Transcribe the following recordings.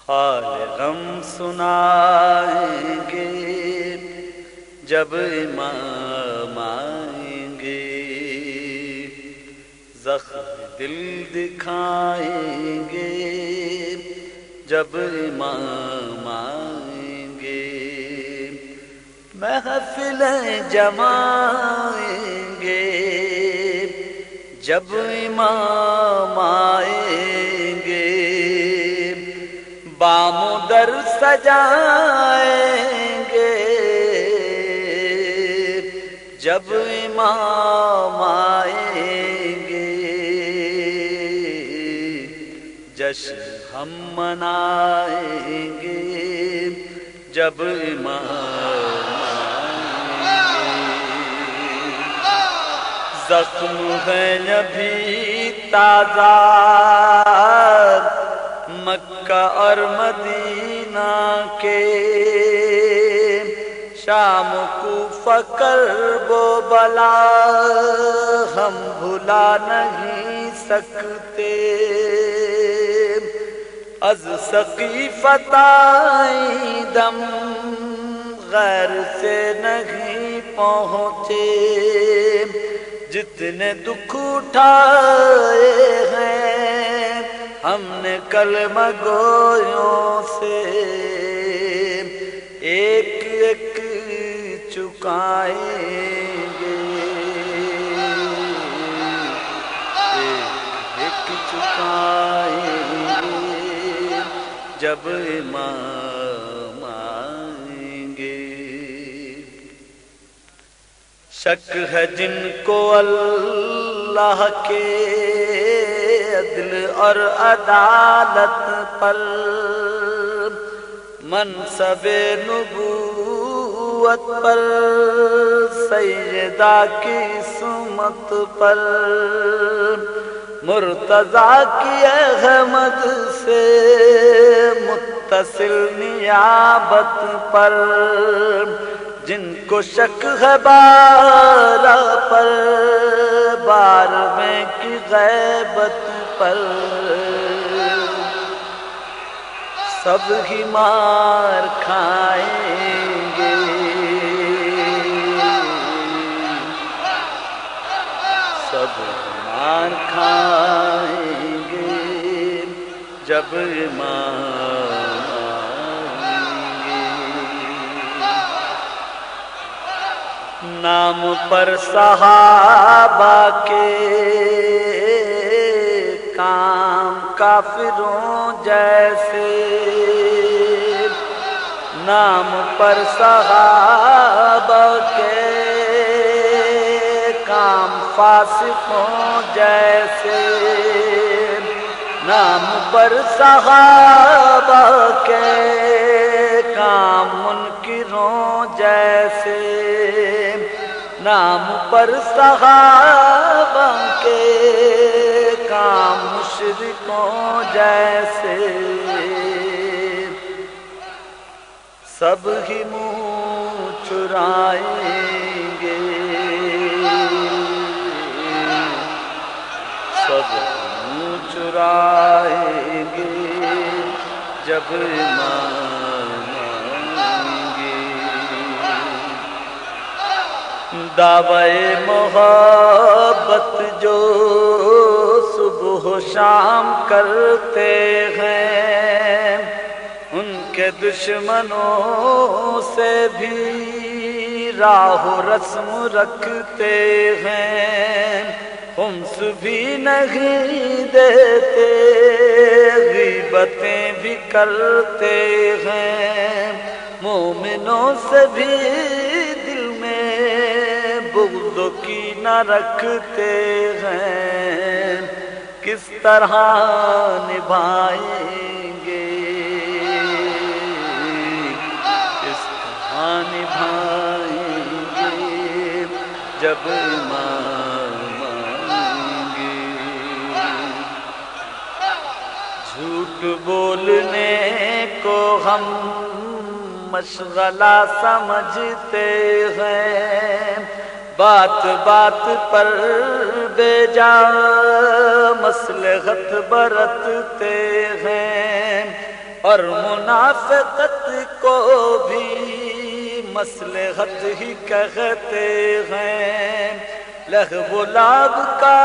حال غم سنائیں گے جب امام آئیں گے، زخم دل دکھائیں گے جب امام آئیں گے، محفلیں جمائیں گے جب امام آئیں گے، بام و در سجائیں گے جب امام آئیں گے، جشن ہم منائیں گے جب امام آئیں گے، زخم ہے ابھی تازہ مکہ اور مدینہ کے، شام کوفہ کرب و بلا ہم بھلا نہیں سکتے، از سقیفہ دم غیر سے نہیں پہنچے، جتنے دکھ اٹھائے ہیں ہم نے کلمہ گویوں سے، ایک ایک چکائیں گے، ایک ایک چکائیں گے جب امام آئیں گے، شک ہے جن کو اللہ کے عدل اور عدالت پر، منصب نبوت پر، سیدہ کی سمت پر، مرتضیٰ کی احمد سے متصل نیابت پر، جن کو شک ہے بارہ پر، بارہویں کی غیبت پر، سب ہی مار کھائیں گے، سب مار کھائیں گے جب امام آئیں گے، نام پر صحابہ کے کام کافروں جیسے، نام پر صحابہ کے کام فاسقوں جیسے، نام پر صحابہ کے کام منکروں جیسے، نام پر صحابہ کے کام مشرکوں جیسے، سب ہی منہ چرائیں گے، سب منہ چرائیں گے جب امام آئیں گے، دعوی محبت جو صبح و شام کرتے ہیں، ان کے دشمنوں سے بھی راہ و رسم رکھتے ہیں، خمس بھی نہیں دیتے، غیبتیں بھی کرتے ہیں، مومنوں سے بھی دل میں بغض و کینہ رکھتے ہیں، کس طرح نبھائیں گے، کس طرح نبھائیں گے جب امام آئیں گے، جھوٹ بولنے کو ہم مشغلہ سمجھتے ہیں، بات بات پر بے جا مصلحت برتتے ہیں، اور منافقت کو بھی مصلحت ہی کہتے ہیں، لہو و لعب کا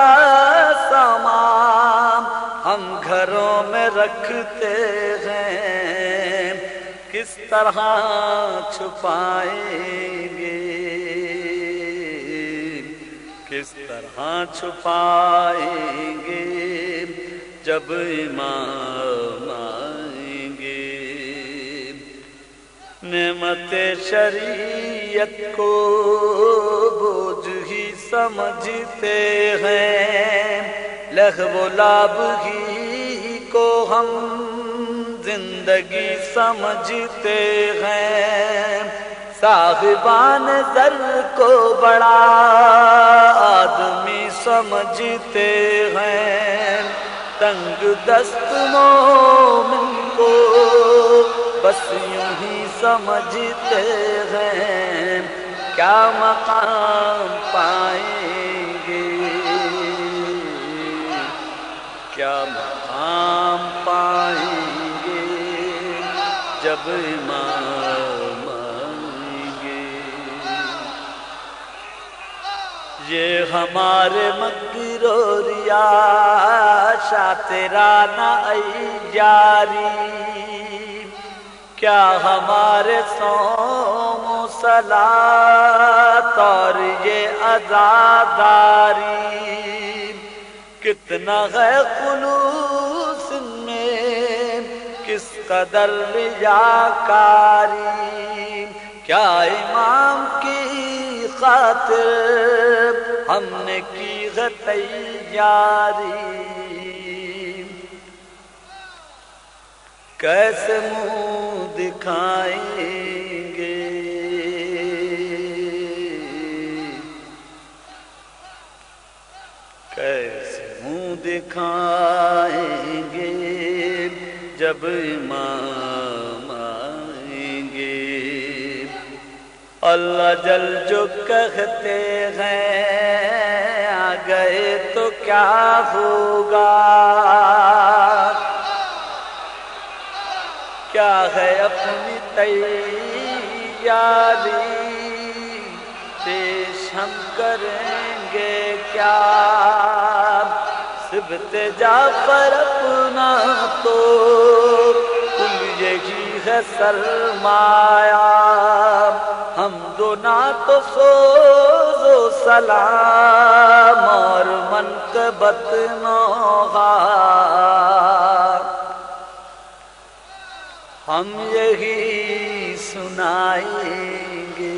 سامان ہم گھروں میں رکھتے ہیں، کس طرح چھپائیں گے، کس طرح چھپائیں گے جب امام آئیں گے۔ نعمت شریعت کو بوجھ ہی سمجھتے ہیں، لہو و لعب ہی کو ہم زندگی سمجھتے ہیں، صاحبان زر کو بڑا آدمی سمجھتے ہیں، تنگ دست مومن کو بس یوں ہی سمجھتے ہیں، کیا مقام پائیں گے، کیا مقام پائیں گے جب امام آئیں گے۔ یہ ہمارے مکر و ریاشہ تیرانہ ایاری، کیا ہمارے صوم و صلاۃ اور یہ عزاداری، کتنا ہے خلوص میں کس قدر ریاکاری، کیا امام کی خاطر ہم نے کی ہے تیاری، کیسے منہ دکھائیں گے، کیسے منہ دکھائیں گے جب امام آئیں گے۔ اللہ جل جو کہتے ہیں آ گئے تو کیا ہوگا، کیا ہے اپنی تیاری پیش ہم کریں گے کیا، سبت جعفر اپنا تو کل یہی ہے سرمایہ، ہم دو نہ تو سوز و سلام اور منقبت نوحہ، ہم یہی سنائیں گے،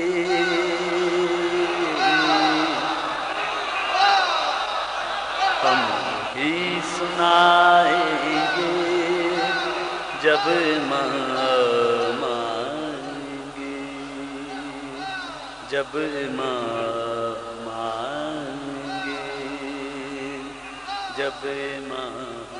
ہم یہی سنائیں گے جب امام آئیں گے، جب امام آئیں گے، جب امام